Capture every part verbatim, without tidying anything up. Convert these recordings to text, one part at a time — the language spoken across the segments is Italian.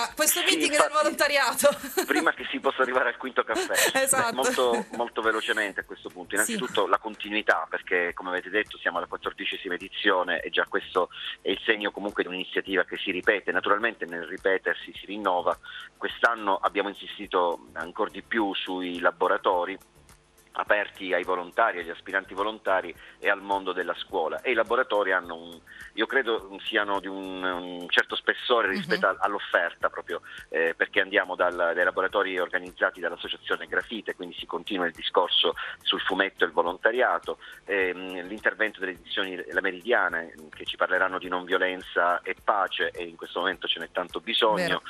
allora, questo Sì, meeting infatti, del volontariato. Prima che si possa arrivare al quinto caffè. Esatto. Beh, molto, molto velocemente a questo punto. Innanzitutto Sì. la continuità, perché come avete detto siamo alla quattordicesima edizione e già questo è il segno comunque di un'iniziativa che si ripete. Naturalmente nel ripetersi si rinnova. Quest'anno abbiamo insistito ancora di più sui laboratori aperti ai volontari, agli aspiranti volontari e al mondo della scuola, e i laboratori hanno un, io credo siano di un, un certo spessore rispetto uh-huh. all'offerta, proprio eh, perché andiamo dal, dai laboratori organizzati dall'associazione Grafite, quindi si continua il discorso sul fumetto e il volontariato, ehm, l'intervento delle edizioni La Meridiana che ci parleranno di non violenza e pace, e in questo momento ce n'è tanto bisogno,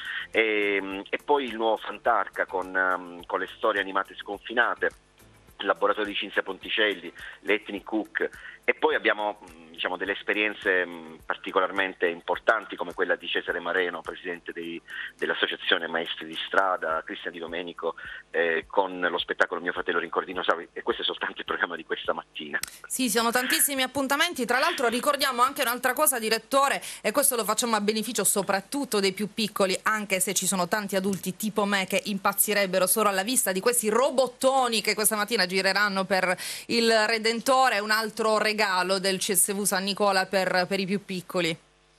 e, e poi il nuovo Fantarca con, um, con le storie animate sconfinate, il laboratorio di Cinzia Ponticelli, l'Ethnic Cook, e poi abbiamo diciamo delle esperienze mh, particolarmente importanti come quella di Cesare Mareno, presidente dei, dell'associazione Maestri di Strada, Cristian Di Domenico, eh, con lo spettacolo Mio fratello Rincordino Savi, e questo è soltanto il programma di questa mattina. Sì, sono tantissimi appuntamenti. Tra l'altro ricordiamo anche un'altra cosa, direttore, e questo lo facciamo a beneficio soprattutto dei più piccoli, anche se ci sono tanti adulti tipo me che impazzirebbero solo alla vista di questi robottoni che questa mattina gireranno per il Redentore, un altro regalo del C S V San Nicola per, per i più piccoli.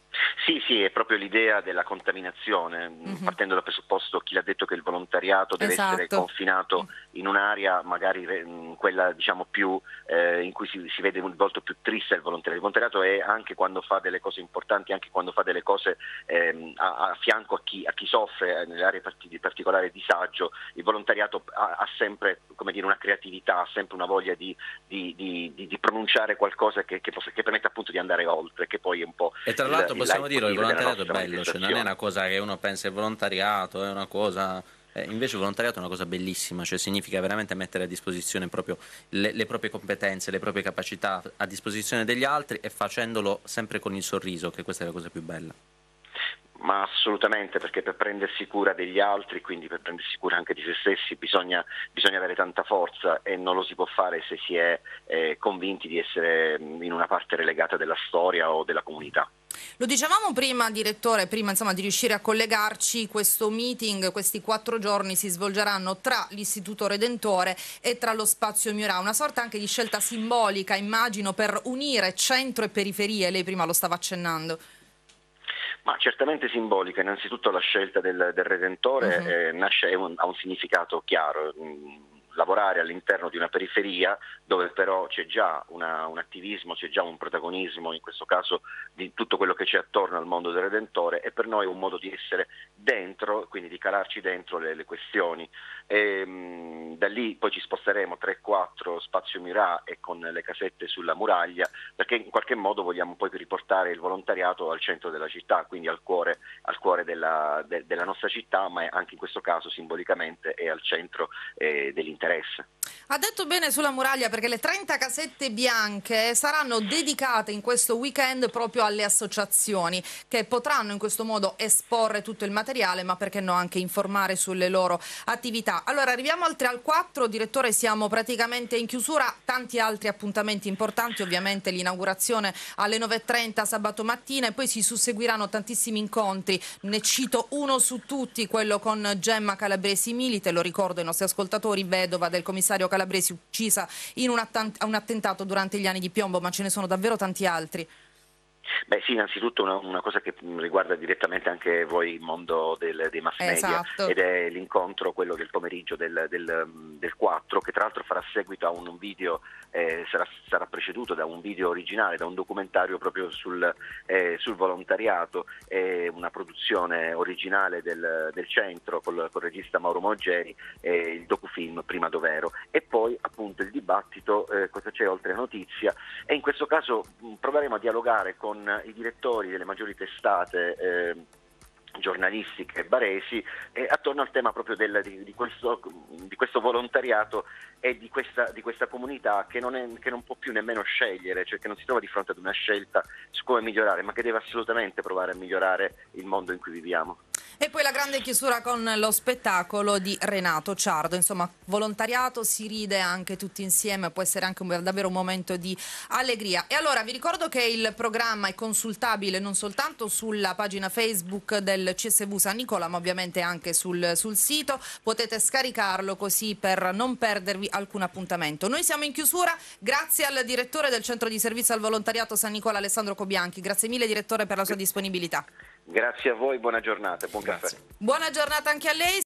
Sì, sì, è proprio l'idea della contaminazione, mm-hmm. partendo dal presupposto, chi l'ha detto, che il volontariato deve esatto. essere confinato in un'area magari mh, quella diciamo più eh, in cui si, si vede il volto più triste del volontariato. Il volontariato è anche quando fa delle cose importanti, anche quando fa delle cose eh, a, a fianco a chi, a chi soffre nelle aree di particolare disagio. Il volontariato ha, ha sempre, come dire, una creatività, ha sempre una voglia di, di, di, di, di pronunciare qualcosa che, che, possa, che permette appunto di andare oltre, che poi è un po' e tra l'altro il, possiamo il dire il volontariato è bello, cioè non è una cosa che uno pensa il volontariato è una cosa, eh, invece il volontariato è una cosa bellissima, cioè significa veramente mettere a disposizione proprio le, le proprie competenze, le proprie capacità a disposizione degli altri, e facendolo sempre con il sorriso, che questa è la cosa più bella. Ma assolutamente, perché per prendersi cura degli altri, quindi per prendersi cura anche di se stessi, bisogna, bisogna avere tanta forza, e non lo si può fare se si è eh, convinti di essere in una parte relegata della storia o della comunità. Lo dicevamo prima, direttore, prima insomma di riuscire a collegarci, questo meeting, questi quattro giorni si svolgeranno tra l'Istituto Redentore e tra lo Spazio Miurà, una sorta anche di scelta simbolica, immagino, per unire centro e periferie, lei prima lo stava accennando. Ma certamente simbolica. Innanzitutto la scelta del, del Redentore uh-huh. eh, nasce, un, ha un significato chiaro. Mm, lavorare all'interno di una periferia dove però c'è già una, un attivismo, c'è già un protagonismo, in questo caso di tutto quello che c'è attorno al mondo del Redentore, e per noi è un modo di essere dentro, quindi di calarci dentro le, le questioni. E, mh, da lì poi ci sposteremo tre quattro Spazio Miurà e con le casette sulla muraglia, perché in qualche modo vogliamo poi riportare il volontariato al centro della città, quindi al cuore, al cuore della, de, della nostra città, ma anche in questo caso simbolicamente è al centro eh, dell'interesse. Ha detto bene sulla muraglia, perché le trenta casette bianche saranno dedicate in questo weekend proprio alle associazioni, che potranno in questo modo esporre tutto il materiale, ma perché no anche informare sulle loro attività. Allora arriviamo al tre al quattro, direttore, siamo praticamente in chiusura, tanti altri appuntamenti importanti, ovviamente l'inaugurazione alle nove e trenta sabato mattina, e poi si susseguiranno tantissimi incontri. Ne cito uno su tutti, quello con Gemma Calabresi Milite, lo ricordo ai nostri ascoltatori, vedova del commissario Calabresi, uccisa in un, attent- un attentato durante gli anni di piombo, ma ce ne sono davvero tanti altri. Beh sì, innanzitutto una, una cosa che riguarda direttamente anche voi, il mondo del, dei mass media, esatto. ed è l'incontro, quello del pomeriggio del, del, del quattro, che tra l'altro farà seguito a un video, eh, sarà, sarà preceduto da un video originale, da un documentario proprio sul, eh, sul volontariato, è una produzione originale del, del centro col, col regista Mauro Moggeri, eh, il docufilm Prima Dovero, e poi appunto il dibattito, eh, cosa c'è oltre la notizia, e in questo caso mh, proveremo a dialogare con i direttori delle maggiori testate eh, giornalistiche baresi eh, attorno al tema proprio del, di, di, questo, di questo volontariato e di questa, di questa comunità che non, è, che non può più nemmeno scegliere, cioè che non si trova di fronte ad una scelta su come migliorare, ma che deve assolutamente provare a migliorare il mondo in cui viviamo. E poi la grande chiusura con lo spettacolo di Renato Ciardo, insomma volontariato, si ride anche tutti insieme, può essere anche un, davvero un momento di allegria. E allora vi ricordo che il programma è consultabile non soltanto sulla pagina Facebook del C S V San Nicola, ma ovviamente anche sul, sul sito, potete scaricarlo così per non perdervi alcun appuntamento. Noi siamo in chiusura, grazie al direttore del Centro di Servizio al Volontariato San Nicola, Alessandro Cobianchi, grazie mille direttore per la sua disponibilità. Grazie a voi, buona giornata, buon caffè. Buona giornata anche a lei.